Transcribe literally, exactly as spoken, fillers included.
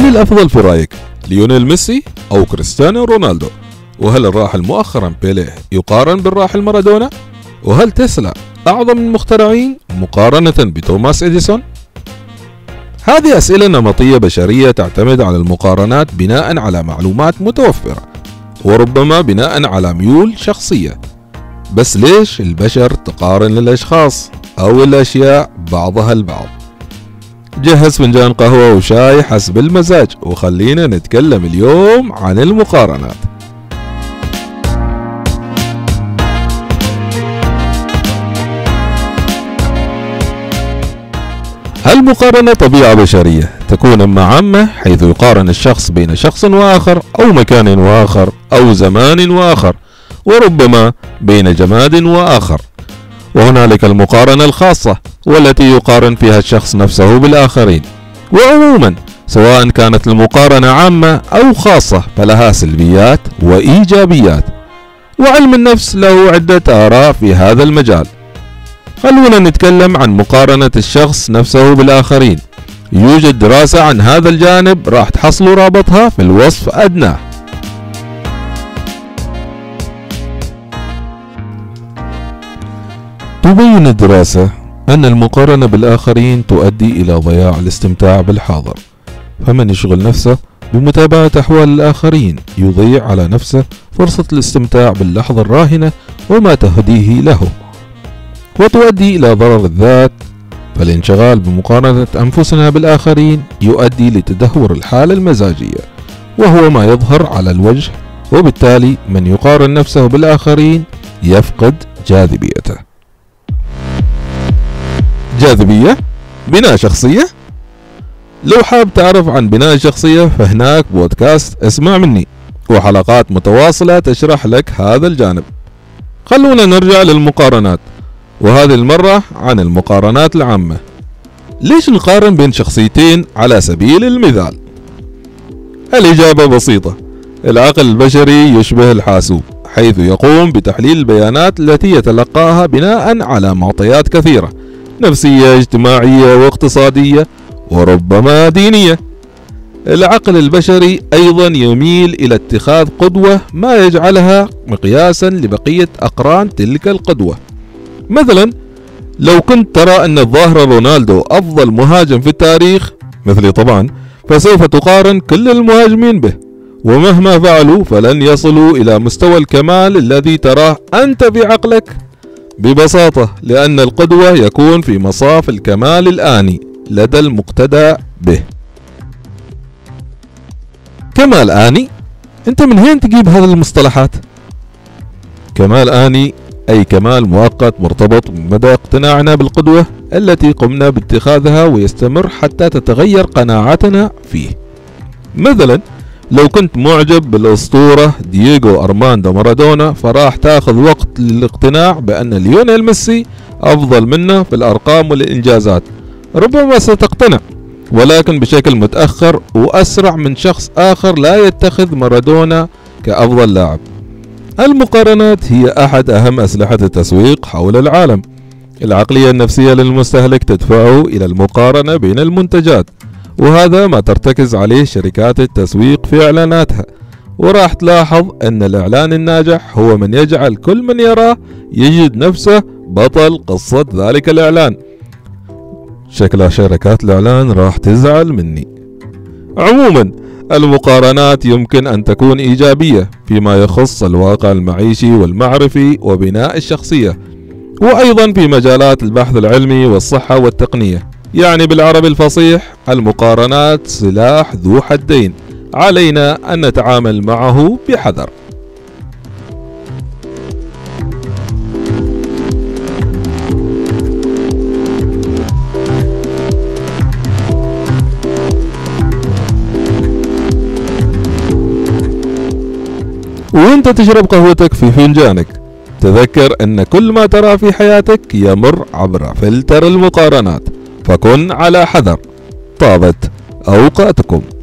من الأفضل في رأيك، ليونيل ميسي أو كريستيانو رونالدو؟ وهل الراحل مؤخرا بيليه يقارن بالراحل مارادونا؟ وهل تسلا أعظم المخترعين مقارنة بتوماس إديسون؟ هذه أسئلة نمطية بشرية تعتمد على المقارنات بناء على معلومات متوفرة، وربما بناء على ميول شخصية. بس ليش البشر تقارن الأشخاص أو الأشياء بعضها البعض؟ جهز فنجان قهوة وشاي حسب المزاج، وخلينا نتكلم اليوم عن المقارنات. المقارنة طبيعة بشرية تكون إما عامة، حيث يقارن الشخص بين شخص وآخر أو مكان وآخر أو زمان وآخر، وربما بين جماد وآخر. وهنالك المقارنة الخاصة، والتي يقارن فيها الشخص نفسه بالآخرين. وعموما سواء كانت المقارنة عامة أو خاصة فلها سلبيات وإيجابيات، وعلم النفس له عدة آراء في هذا المجال. خلونا نتكلم عن مقارنة الشخص نفسه بالآخرين. يوجد دراسة عن هذا الجانب راح تحصلوا رابطها في الوصف أدناه. تبين الدراسة أن المقارنة بالآخرين تؤدي إلى ضياع الاستمتاع بالحاضر، فمن يشغل نفسه بمتابعة أحوال الآخرين يضيع على نفسه فرصة الاستمتاع باللحظة الراهنة وما تهديه له، وتؤدي إلى ضرر الذات. فالانشغال بمقارنة أنفسنا بالآخرين يؤدي لتدهور الحالة المزاجية، وهو ما يظهر على الوجه، وبالتالي من يقارن نفسه بالآخرين يفقد جاذبيته. جاذبية؟ بناء شخصية؟ لو حاب تعرف عن بناء الشخصية فهناك بودكاست اسمع مني، وحلقات متواصلة تشرح لك هذا الجانب. خلونا نرجع للمقارنات، وهذه المرة عن المقارنات العامة. ليش نقارن بين شخصيتين على سبيل المثال؟ الإجابة بسيطة. العقل البشري يشبه الحاسوب، حيث يقوم بتحليل البيانات التي يتلقاها بناء على معطيات كثيرة، نفسية، اجتماعية، واقتصادية، وربما دينية. العقل البشري أيضا يميل إلى اتخاذ قدوة ما يجعلها مقياسا لبقية أقران تلك القدوة. مثلا لو كنت ترى أن الظاهرة رونالدو أفضل مهاجم في التاريخ مثلي طبعا، فسوف تقارن كل المهاجمين به، ومهما فعلوا فلن يصلوا إلى مستوى الكمال الذي تراه أنت في عقلك، ببساطة لأن القدوة يكون في مصاف الكمال الآني لدى المقتدى به. كمال آني؟ أنت من وين تجيب هذه المصطلحات؟ كمال آني أي كمال مؤقت مرتبط بمدى اقتناعنا بالقدوة التي قمنا باتخاذها، ويستمر حتى تتغير قناعتنا فيه. مثلا لو كنت معجب بالأسطورة دييغو أرماندو مارادونا، فراح تاخذ وقت للاقتناع بأن ليونيل ميسي أفضل منه في الأرقام والإنجازات. ربما ستقتنع، ولكن بشكل متأخر وأسرع من شخص آخر لا يتخذ مارادونا كأفضل لاعب. المقارنات هي أحد أهم أسلحة التسويق حول العالم. العقلية النفسية للمستهلك تدفعه إلى المقارنة بين المنتجات، وهذا ما ترتكز عليه شركات التسويق في إعلاناتها. وراح تلاحظ أن الإعلان الناجح هو من يجعل كل من يراه يجد نفسه بطل قصة ذلك الإعلان. شكل شركات الإعلان راح تزعل مني. عموما المقارنات يمكن أن تكون إيجابية فيما يخص الواقع المعيشي والمعرفي وبناء الشخصية، وأيضا في مجالات البحث العلمي والصحة والتقنية. يعني بالعربي الفصيح المقارنات سلاح ذو حدين، علينا أن نتعامل معه بحذر. وانت تشرب قهوتك في فنجانك، تذكر أن كل ما ترى في حياتك يمر عبر فلتر المقارنات، فكن على حذر. طابت أوقاتكم.